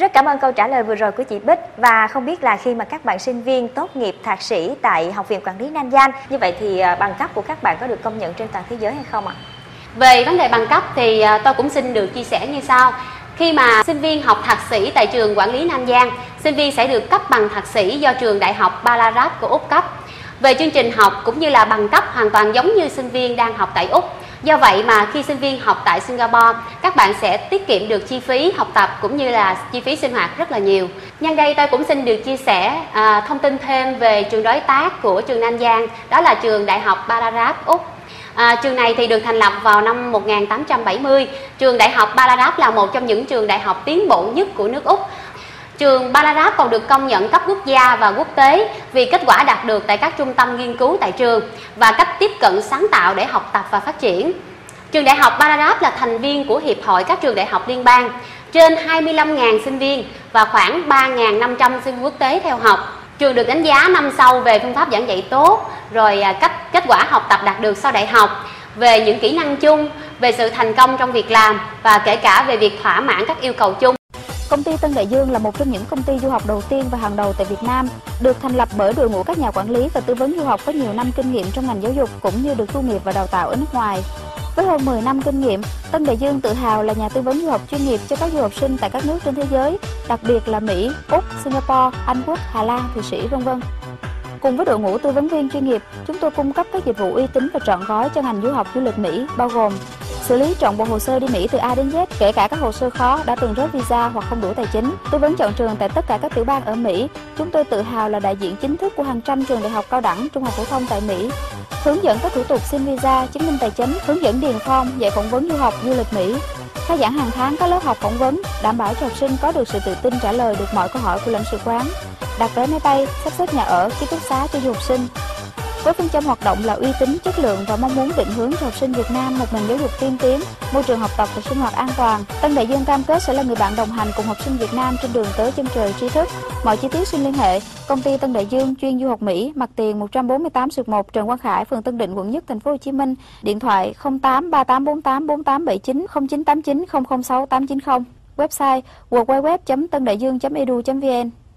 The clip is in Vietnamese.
Rất cảm ơn câu trả lời vừa rồi của chị Bích. Và không biết là khi mà các bạn sinh viên tốt nghiệp thạc sĩ tại Học viện Quản lý Nam Giang, như vậy thì bằng cấp của các bạn có được công nhận trên toàn thế giới hay không ạ? Về vấn đề bằng cấp thì tôi cũng xin được chia sẻ như sau. Khi mà sinh viên học thạc sĩ tại trường Quản lý Nam Giang, sinh viên sẽ được cấp bằng thạc sĩ do trường Đại học Ballarat của Úc cấp. Về chương trình học cũng như là bằng cấp hoàn toàn giống như sinh viên đang học tại Úc. Do vậy mà khi sinh viên học tại Singapore, các bạn sẽ tiết kiệm được chi phí học tập cũng như là chi phí sinh hoạt rất là nhiều. Nhân đây tôi cũng xin được chia sẻ thông tin thêm về trường đối tác của trường Nam Giang, đó là trường Đại học Ballarat Úc. Trường này thì được thành lập vào năm 1870. Trường Đại học Ballarat là một trong những trường đại học tiến bộ nhất của nước Úc. Trường Ballarat còn được công nhận cấp quốc gia và quốc tế vì kết quả đạt được tại các trung tâm nghiên cứu tại trường và cách tiếp cận sáng tạo để học tập và phát triển. Trường Đại học Ballarat là thành viên của Hiệp hội các trường đại học liên bang, trên 25.000 sinh viên và khoảng 3.500 sinh viên quốc tế theo học. Trường được đánh giá năm sau về phương pháp giảng dạy tốt, rồi kết quả học tập đạt được sau đại học, về những kỹ năng chung, về sự thành công trong việc làm và kể cả về việc thỏa mãn các yêu cầu chung. Công ty Tân Đại Dương là một trong những công ty du học đầu tiên và hàng đầu tại Việt Nam, được thành lập bởi đội ngũ các nhà quản lý và tư vấn du học có nhiều năm kinh nghiệm trong ngành giáo dục cũng như được tu nghiệp và đào tạo ở nước ngoài. Với hơn 10 năm kinh nghiệm, Tân Đại Dương tự hào là nhà tư vấn du học chuyên nghiệp cho các du học sinh tại các nước trên thế giới, đặc biệt là Mỹ, Úc, Singapore, Anh Quốc, Hà Lan, Thụy Sĩ, v.v. Cùng với đội ngũ tư vấn viên chuyên nghiệp, chúng tôi cung cấp các dịch vụ uy tín và trọn gói cho ngành du học du lịch Mỹ, bao gồm xử lý trọn bộ hồ sơ đi Mỹ từ A đến Z, kể cả các hồ sơ khó đã từng rớt visa hoặc không đủ tài chính, tư vấn chọn trường tại tất cả các tiểu bang ở Mỹ. Chúng tôi tự hào là đại diện chính thức của hàng trăm trường đại học cao đẳng, trung học phổ thông tại Mỹ, hướng dẫn các thủ tục xin visa, chứng minh tài chính, hướng dẫn điền form, dạy phỏng vấn du học du lịch Mỹ, khai giảng hàng tháng các lớp học phỏng vấn, đảm bảo cho học sinh có được sự tự tin trả lời được mọi câu hỏi của lãnh sự quán, đặt vé máy bay, sắp xếp nhà ở, ký túc xá cho du học sinh. Với phương châm hoạt động là uy tín, chất lượng và mong muốn định hướng cho học sinh Việt Nam một nền giáo dục tiên tiến, môi trường học tập và sinh hoạt an toàn, Tân Đại Dương cam kết sẽ là người bạn đồng hành cùng học sinh Việt Nam trên đường tới chân trời tri thức. Mọi chi tiết xin liên hệ công ty Tân Đại Dương chuyên du học Mỹ, mặt tiền 148/1 Trần Quang Khải, phường Tân Định, quận Nhất, thành phố Hồ Chí Minh. Điện thoại 08 3848 4879 0989 006 890. Website www.tandaiduong.edu.vn.